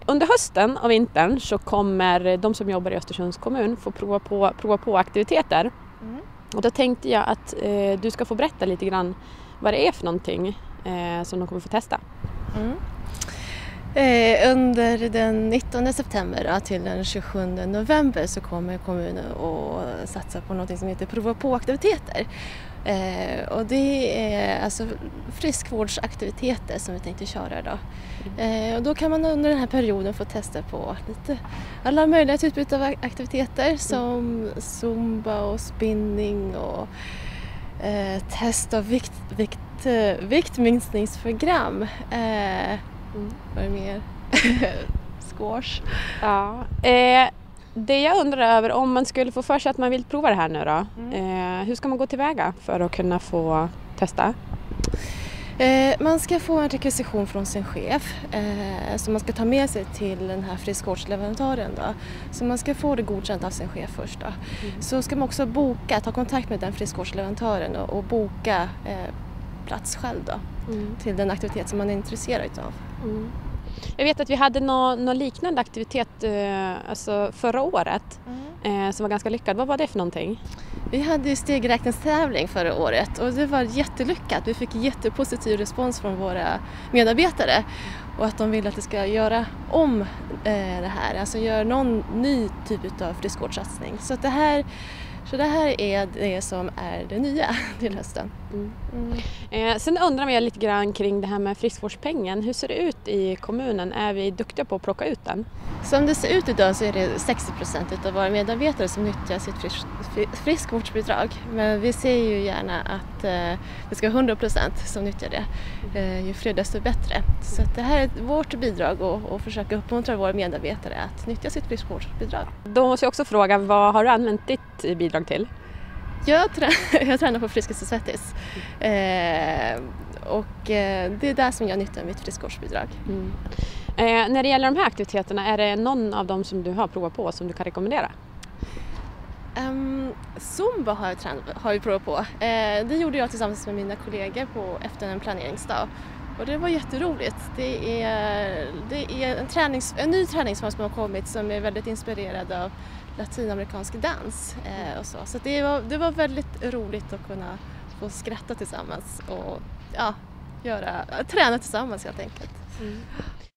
Under hösten och vintern så kommer de som jobbar i Östersunds kommun få prova på aktiviteter. Och då tänkte jag att du ska få berätta lite grann vad det är för någonting som de kommer få testa. Under den 19 september till den 27 november så kommer kommunen att satsa på något som heter prova på-aktiviteter. Och det är alltså friskvårdsaktiviteter som vi tänkte köra idag. Och då kan man under den här perioden få testa på alla möjliga typer av aktiviteter som zumba och spinning och test av viktminskningsprogram. Vad är det mer? Squash. Ja. Det jag undrar över, om man skulle få för sig att man vill prova det här nu då, hur ska man gå tillväga för att kunna få testa? Man ska få en rekvisition från sin chef som man ska ta med sig till den här friskvårdsleverantören då. Så man ska få det godkänt av sin chef först då. Så ska man också ta kontakt med den friskvårdsleverantören och boka plats själv då till den aktivitet som man är intresserad av. Jag vet att vi hade någon liknande aktivitet alltså förra året som var ganska lyckad. Vad var det för någonting? Vi hade ju stegräkningstävling förra året och det var jättelyckat. Vi fick jättepositiv respons från våra medarbetare och att de vill att vi ska göra om det här, alltså göra någon ny typ av friskvårdssatsning. Så det här är det som är det nya till hösten. Sen undrar jag lite grann kring det här med friskvårdspengen. Hur ser det ut i kommunen? Är vi duktiga på att plocka ut den? Som det ser ut idag så är det 60% av våra medarbetare som nyttjar sitt friskvårdsbidrag. Men vi ser ju gärna att det ska vara 100% som nyttjar det. Ju fler desto bättre. Så att det här är vårt bidrag och försöka uppmuntra våra medarbetare att nyttja sitt friskvårdsbidrag. Då måste jag också fråga, vad har du använt ditt bidrag till? Jag tränar på Friskis och Svettis och det är där som jag nyttjar mitt friskvårdsbidrag. När det gäller de här aktiviteterna, är det någon av dem som du har provat på som du kan rekommendera? Zumba har jag provat på. Det gjorde jag tillsammans med mina kollegor efter en planeringsdag. Och det var jätteroligt. Det är en ny träningsform som har kommit som är väldigt inspirerad av latinamerikansk dans och så. Så det var väldigt roligt att kunna få skratta tillsammans och träna tillsammans helt enkelt.